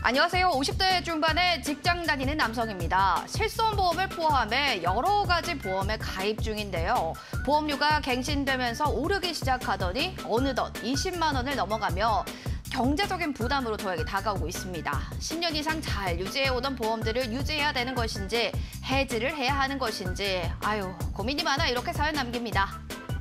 안녕하세요. 50대 중반의 직장 다니는 남성입니다. 실손보험을 포함해 여러 가지 보험에 가입 중인데요. 보험료가 갱신되면서 오르기 시작하더니 어느덧 20만 원을 넘어가며 경제적인 부담으로 저에게 다가오고 있습니다. 10년 이상 잘 유지해오던 보험들을 유지해야 되는 것인지 해지를 해야 하는 것인지 고민이 많아 이렇게 사연 남깁니다.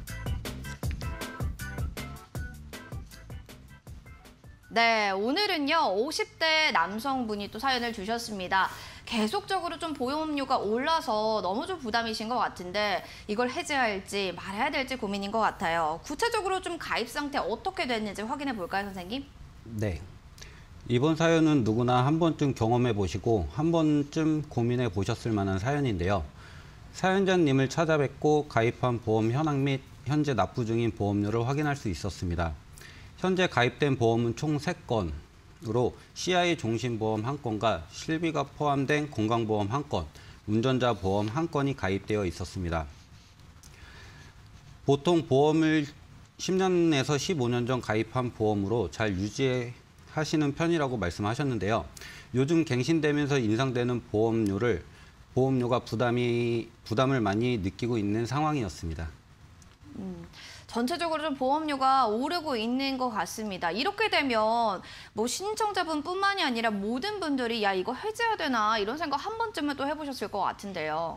네, 오늘은요 50대 남성분이 또 사연을 주셨습니다. 계속적으로 좀 보험료가 올라서 너무 좀 부담이신 것 같은데 이걸 해지할지 말아야 될지 고민인 것 같아요. 구체적으로 좀 가입 상태 어떻게 됐는지 확인해 볼까요, 선생님? 네. 이번 사연은 누구나 한 번쯤 경험해 보시고 한 번쯤 고민해 보셨을 만한 사연인데요. 사연자님을 찾아뵙고 가입한 보험 현황 및 현재 납부 중인 보험료를 확인할 수 있었습니다. 현재 가입된 보험은 총 3건으로 CI 종신보험 1건과 실비가 포함된 건강보험 1건, 운전자 보험 1건이 가입되어 있었습니다. 보통 보험을 10년에서 15년 전 가입한 보험으로 잘 유지하시는 편이라고 말씀하셨는데요. 요즘 갱신되면서 인상되는 보험료가 부담을 많이 느끼고 있는 상황이었습니다. 전체적으로 좀 보험료가 오르고 있는 것 같습니다. 이렇게 되면 뭐 신청자분뿐만이 아니라 모든 분들이 야 이거 해지해야 되나 이런 생각 한 번쯤은 또 해보셨을 것 같은데요.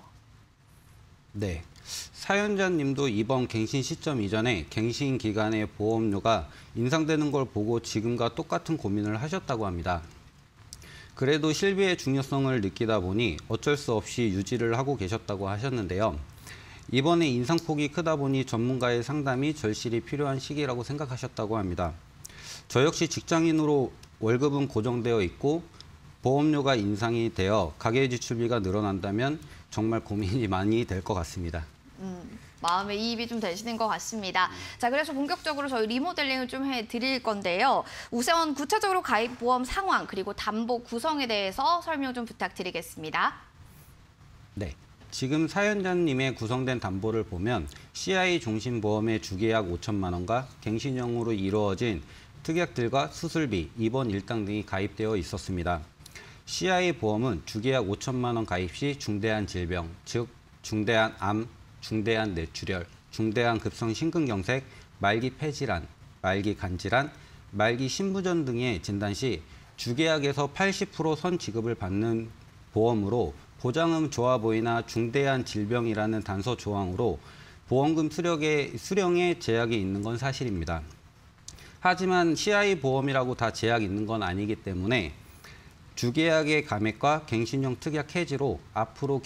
네, 사연자님도 이번 갱신 시점 이전에 갱신 기간에 보험료가 인상되는 걸 보고 지금과 똑같은 고민을 하셨다고 합니다. 그래도 실비의 중요성을 느끼다 보니 어쩔 수 없이 유지를 하고 계셨다고 하셨는데요. 이번에 인상폭이 크다 보니 전문가의 상담이 절실히 필요한 시기라고 생각하셨다고 합니다. 저 역시 직장인으로 월급은 고정되어 있고 보험료가 인상이 되어 가계지출비가 늘어난다면 정말 고민이 많이 될 것 같습니다. 마음의 이입이 좀 되시는 것 같습니다. 자, 그래서 본격적으로 저희 리모델링을 좀 해드릴 건데요. 우선 구체적으로 가입 보험 상황 그리고 담보 구성에 대해서 설명 좀 부탁드리겠습니다. 네. 지금 사연자님의 구성된 담보를 보면 CI 종신보험의 주계약 5천만 원과 갱신형으로 이루어진 특약들과 수술비, 입원 일당 등이 가입되어 있었습니다. CI 보험은 주계약 5천만 원 가입 시 중대한 질병, 즉 중대한 암, 중대한 뇌출혈, 중대한 급성 심근경색, 말기 폐질환, 말기 간질환, 말기 심부전 등의 진단 시 주계약에서 80% 선 지급을 받는 보험으로 보장은 좋아 보이나 중대한 질병이라는 단서 조항으로 보험금 수령에 제약이 있는 건 사실입니다. 하지만 CI 보험이라고 다 제약이 있는 건 아니기 때문에 주계약의 감액과 갱신형 특약 해지로 앞으로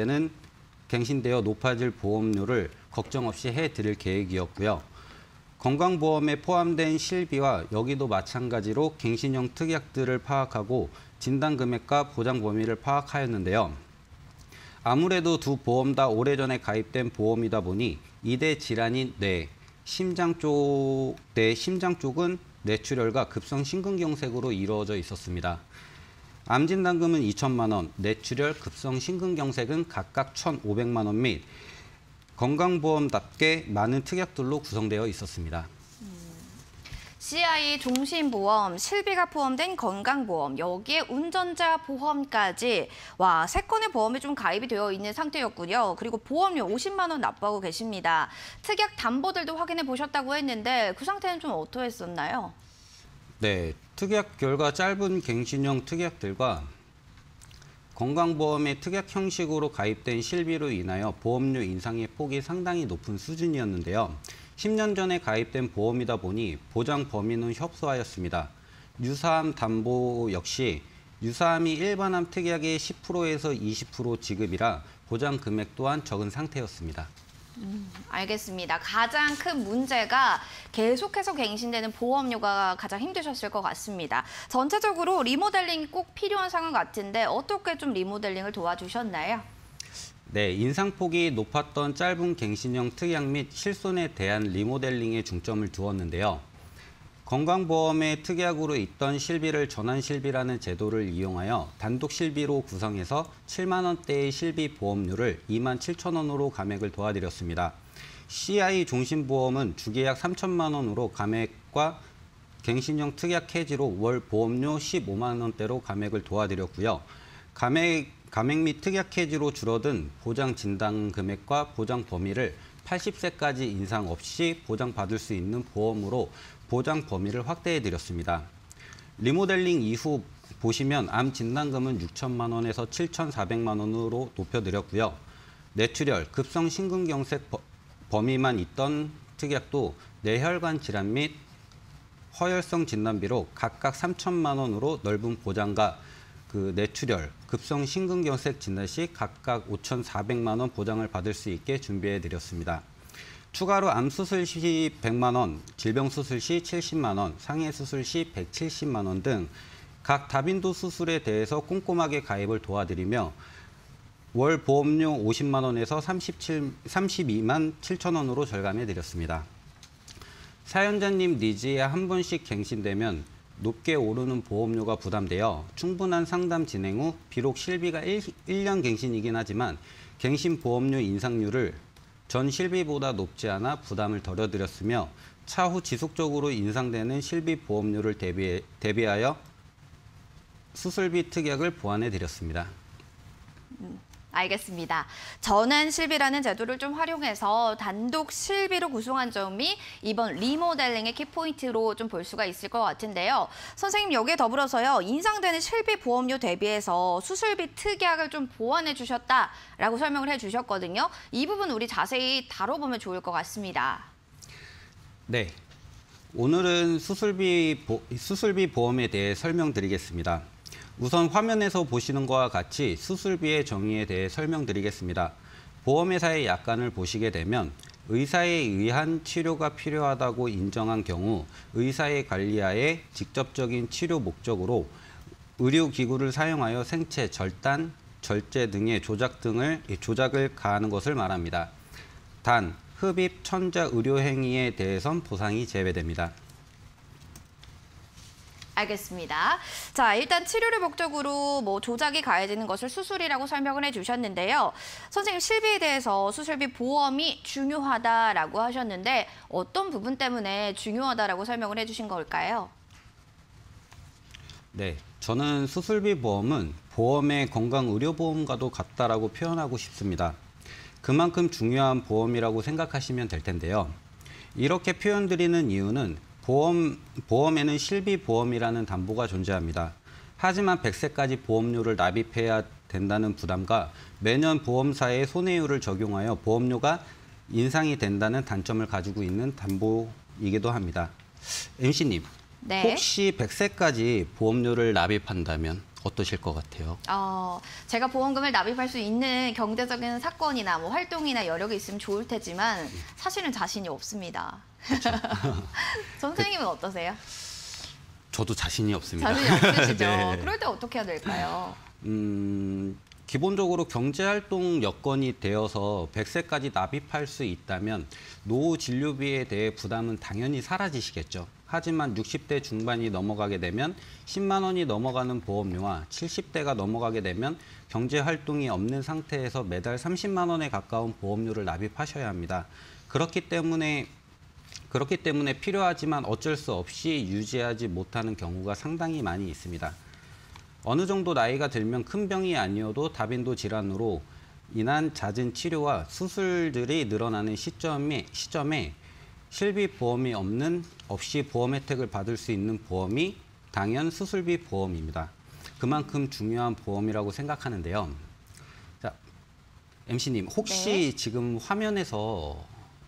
갱신되어 높아질 보험료를 걱정 없이 해드릴 계획이었고요. 건강보험에 포함된 실비와 여기도 마찬가지로 갱신형 특약들을 파악하고 진단금액과 보장 범위를 파악하였는데요. 아무래도 두 보험 다 오래전에 가입된 보험이다 보니 이대 질환인 심장 쪽은 뇌출혈과 급성 심근경색으로 이루어져 있었습니다. 암 진단금은 2천만 원, 뇌출혈, 급성 심근경색은 각각 1,500만 원 및 건강보험답게 많은 특약들로 구성되어 있었습니다. CI 종신보험, 실비가 포함된 건강보험, 여기에 운전자 보험까지 3건의 보험이 좀 가입이 되어 있는 상태였군요. 그리고 보험료 50만 원 납부하고 계십니다. 특약 담보들도 확인해 보셨다고 했는데 그 상태는 좀 어떠했었나요? 네, 특약 결과 짧은 갱신형 특약들과 건강보험의 특약 형식으로 가입된 실비로 인하여 보험료 인상의 폭이 상당히 높은 수준이었는데요. 10년 전에 가입된 보험이다 보니 보장 범위는 협소하였습니다. 유사암 담보 역시 유사암이 일반암 특약의 10%에서 20% 지급이라 보장 금액 또한 적은 상태였습니다. 알겠습니다. 가장 큰 문제가 계속해서 갱신되는 보험료가 가장 힘드셨을 것 같습니다. 전체적으로 리모델링이 꼭 필요한 상황 같은데 어떻게 좀 리모델링을 도와주셨나요? 네, 인상폭이 높았던 짧은 갱신형 특약 및 실손에 대한 리모델링에 중점을 두었는데요. 건강보험의 특약으로 있던 실비를 전환실비라는 제도를 이용하여 단독 실비로 구성해서 7만 원대의 실비 보험료를 2만 7천 원으로 감액을 도와드렸습니다. CI 종신보험은 주계약 3천만 원으로 감액과 갱신형 특약 해지로 월 보험료 15만 원대로 감액을 도와드렸고요. 감액 및 특약 해지로 줄어든 보장 진단 금액과 보장 범위를 80세까지 인상 없이 보장받을 수 있는 보험으로 보장 범위를 확대해드렸습니다. 리모델링 이후 보시면 암 진단금은 6천만 원에서 7,400만 원으로 높여드렸고요. 뇌출혈, 급성 심근경색 범위만 있던 특약도 뇌혈관 질환 및 허혈성 진단비로 각각 3천만 원으로 넓은 보장과 뇌출혈, 급성 심근경색 진단 시 각각 5,400만 원 보장을 받을 수 있게 준비해드렸습니다. 추가로 암 수술 시 100만 원, 질병 수술 시 70만 원, 상해 수술 시 170만 원 등 각 다빈도 수술에 대해서 꼼꼼하게 가입을 도와드리며 월 보험료 50만 원에서 32만 7천 원으로 절감해드렸습니다. 사연자님 니즈에 한 번씩 갱신되면 높게 오르는 보험료가 부담되어 충분한 상담 진행 후 비록 실비가 1년 갱신이긴 하지만 갱신 보험료 인상률을 전 실비보다 높지 않아 부담을 덜어드렸으며 차후 지속적으로 인상되는 실비 보험료를 대비하여 수술비 특약을 보완해드렸습니다. 알겠습니다. 전환 실비라는 제도를 좀 활용해서 단독 실비로 구성한 점이 이번 리모델링의 키포인트로 좀 볼 수가 있을 것 같은데요. 선생님, 여기에 더불어서요, 인상되는 실비 보험료 대비해서 수술비 특약을 좀 보완해 주셨다라고 설명을 해 주셨거든요. 이 부분 우리 자세히 다뤄보면 좋을 것 같습니다. 네, 오늘은 수술비 보험에 대해 설명드리겠습니다. 우선 화면에서 보시는 것과 같이 수술비의 정의에 대해 설명드리겠습니다. 보험회사의 약관을 보시게 되면 의사에 의한 치료가 필요하다고 인정한 경우 의사의 관리하에 직접적인 치료 목적으로 의료기구를 사용하여 생체, 절단, 절제 등의 조작을 가하는 것을 말합니다. 단, 흡입, 천자 의료행위에 대해선 보상이 제외됩니다. 알겠습니다. 자, 일단 치료를 목적으로 조작이 가해지는 것을 수술이라고 설명을 해주셨는데요. 선생님, 실비에 대해서 수술비 보험이 중요하다라고 하셨는데 어떤 부분 때문에 중요하다라고 설명을 해주신 걸까요? 네, 저는 수술비 보험은 보험의 건강의료보험과도 같다라고 표현하고 싶습니다. 그만큼 중요한 보험이라고 생각하시면 될 텐데요. 이렇게 표현드리는 이유는 보험에는 실비보험이라는 담보가 존재합니다. 하지만 100세까지 보험료를 납입해야 된다는 부담과 매년 보험사에 손해율을 적용하여 보험료가 인상이 된다는 단점을 가지고 있는 담보이기도 합니다. MC님, 네. 혹시 100세까지 보험료를 납입한다면 어떠실 것 같아요? 제가 보험금을 납입할 수 있는 경제적인 사건이나 활동이나 여력이 있으면 좋을 테지만 사실은 자신이 없습니다. 선생님은 어떠세요? 저도 자신이 없습니다. 자신이 없으시죠? 네. 그럴 때 어떻게 해야 될까요? 기본적으로 경제활동 여건이 되어서 100세까지 납입할 수 있다면 노후 진료비에 대해 부담은 당연히 사라지시겠죠. 하지만 60대 중반이 넘어가게 되면 10만 원이 넘어가는 보험료와 70대가 넘어가게 되면 경제활동이 없는 상태에서 매달 30만 원에 가까운 보험료를 납입하셔야 합니다. 그렇기 때문에 필요하지만 어쩔 수 없이 유지하지 못하는 경우가 상당히 많이 있습니다. 어느 정도 나이가 들면 큰 병이 아니어도 다빈도 질환으로 인한 잦은 치료와 수술들이 늘어나는 시점에 실비보험이 없이 보험 혜택을 받을 수 있는 보험이 당연 수술비 보험입니다. 그만큼 중요한 보험이라고 생각하는데요. 자, MC님, 혹시 네. 지금 화면에서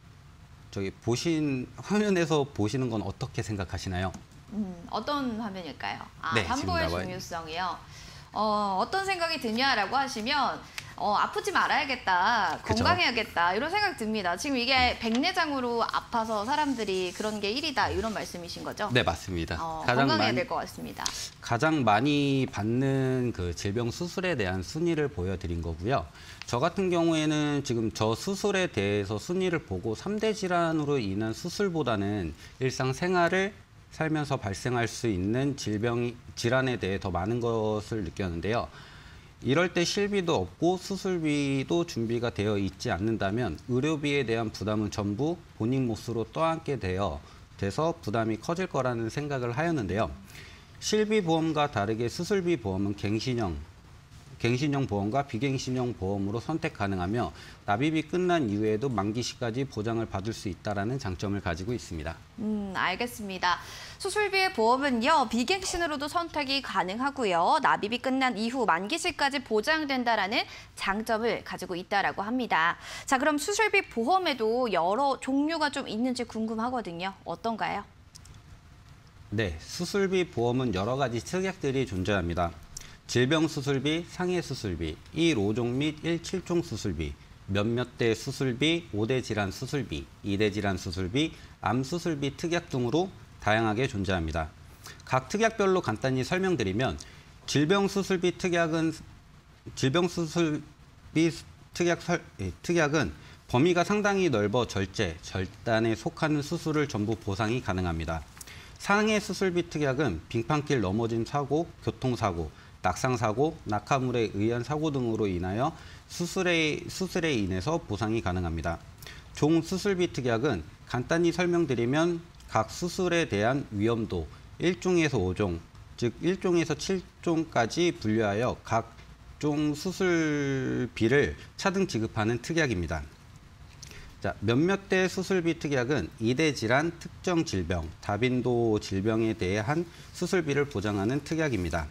보시는 건 어떻게 생각하시나요? 어떤 화면일까요? 네, 담보의 지금 나와요. 중요성이요. 어떤 생각이 드냐라고 하시면 아프지 말아야겠다, 그쵸. 건강해야겠다 이런 생각 듭니다. 지금 이게 백내장으로 아파서 사람들이 그런 게 일이다 이런 말씀이신 거죠? 네, 맞습니다. 건강해야 될 것 같습니다. 가장 많이 받는 그 질병 수술에 대한 순위를 보여드린 거고요. 저 같은 경우에는 지금 저 수술에 대해서 순위를 보고 3대 질환으로 인한 수술보다는 일상생활을 살면서 발생할 수 있는 질환에 대해 더 많은 것을 느꼈는데요. 이럴 때 실비도 없고 수술비도 준비가 되어 있지 않는다면 의료비에 대한 부담은 전부 본인 몫으로 떠안게 되어 돼서 부담이 커질 거라는 생각을 하였는데요. 실비보험과 다르게 수술비 보험은 갱신형 보험과 비갱신형 보험으로 선택 가능하며 납입이 끝난 이후에도 만기 시까지 보장을 받을 수 있다는 장점을 가지고 있습니다. 알겠습니다. 수술비의 보험은요, 비갱신으로도 선택이 가능하고요. 납입이 끝난 이후 만기 시까지 보장된다라는 장점을 가지고 있다라고 합니다. 자, 그럼 수술비 보험에도 여러 종류가 좀 있는지 궁금하거든요. 어떤가요? 네, 수술비 보험은 여러 가지 특약들이 존재합니다. 질병수술비, 상해수술비, 1, 5종 및 1, 7종 수술비, 몇몇 대 수술비, 5대 질환 수술비, 2대 질환 수술비, 암수술비 특약 등으로 다양하게 존재합니다. 각 특약별로 간단히 설명드리면 질병수술비 특약은 범위가 상당히 넓어 절단에 속하는 수술을 전부 보상이 가능합니다. 상해수술비 특약은 빙판길 넘어짐 사고, 교통사고, 낙상사고, 낙하물에 의한 사고 등으로 인하여 수술에 인해서 보상이 가능합니다. 종수술비 특약은 간단히 설명드리면 각 수술에 대한 위험도 1종에서 5종, 즉 1종에서 7종까지 분류하여 각 종 수술비를 차등 지급하는 특약입니다. 자, 몇몇 대 수술비 특약은 2대 질환, 특정 질병, 다빈도 질병에 대한 수술비를 보장하는 특약입니다.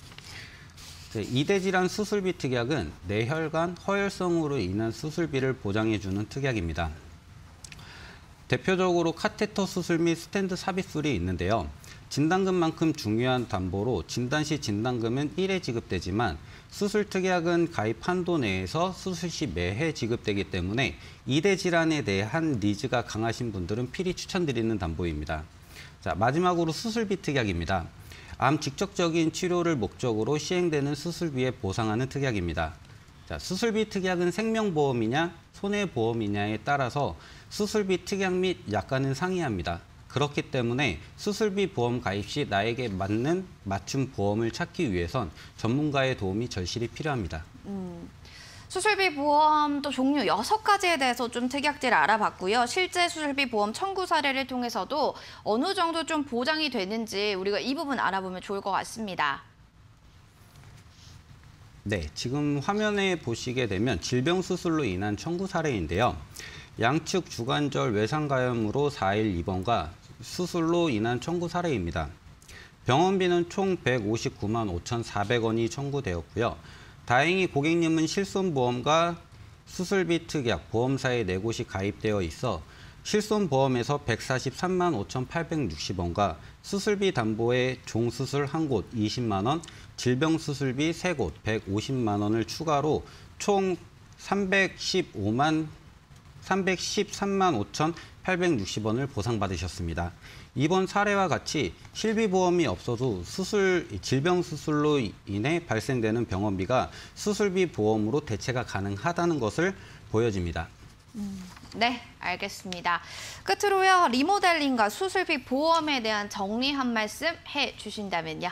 2대 질환 수술비 특약은 뇌혈관 허혈성으로 인한 수술비를 보장해주는 특약입니다. 대표적으로 카테터 수술 및 스텐트 삽입술이 있는데요. 진단금만큼 중요한 담보로 진단 시 진단금은 1회 지급되지만 수술 특약은 가입 한도 내에서 수술 시 매해 지급되기 때문에 2대 질환에 대한 니즈가 강하신 분들은 필히 추천드리는 담보입니다. 자, 마지막으로 수술비 특약입니다. 암 직접적인 치료를 목적으로 시행되는 수술비에 보상하는 특약입니다. 자, 수술비 특약은 생명보험이냐 손해보험이냐에 따라서 수술비 특약 및 약관은 상이합니다. 그렇기 때문에 수술비 보험 가입 시 나에게 맞는 맞춤 보험을 찾기 위해선 전문가의 도움이 절실히 필요합니다. 수술비 보험 또 종류 6가지에 대해서 좀 특약들을 알아봤고요. 실제 수술비 보험 청구 사례를 통해서도 어느 정도 좀 보장이 되는지 우리가 이 부분 알아보면 좋을 것 같습니다. 네, 지금 화면에 보시게 되면 질병수술로 인한 청구 사례인데요. 양측 주관절 외상가염으로 4일 입원과 수술로 인한 청구 사례입니다. 병원비는 총 159만 5,400원이 청구되었고요. 다행히 고객님은 실손보험과 수술비 특약, 보험사에 4곳이 가입되어 있어 실손보험에서 143만 5,860원과 수술비 담보에 종수술 1곳 20만 원, 질병수술비 3곳 150만 원을 추가로 총 313만 5,860원을 보상받으셨습니다. 이번 사례와 같이 실비보험이 없어도 질병수술로 인해 발생되는 병원비가 수술비 보험으로 대체가 가능하다는 것을 보여집니다. 네, 알겠습니다. 끝으로요, 리모델링과 수술비 보험에 대한 정리 한 말씀 해주신다면요.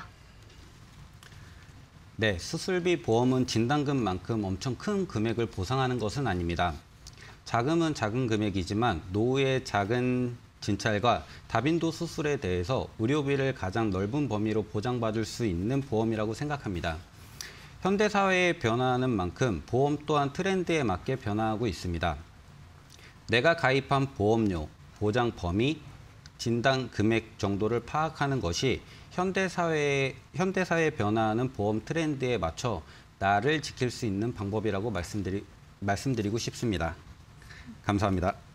네, 수술비 보험은 진단금만큼 엄청 큰 금액을 보상하는 것은 아닙니다. 자금은 작은 금액이지만 노후의 작은 진찰과 다빈도 수술에 대해서 의료비를 가장 넓은 범위로 보장받을 수 있는 보험이라고 생각합니다. 현대사회에 변화하는 만큼 보험 또한 트렌드에 맞게 변화하고 있습니다. 내가 가입한 보험료, 보장 범위, 진단 금액 정도를 파악하는 것이 현대사회에 변화하는 보험 트렌드에 맞춰 나를 지킬 수 있는 방법이라고 말씀드리고 싶습니다. 감사합니다.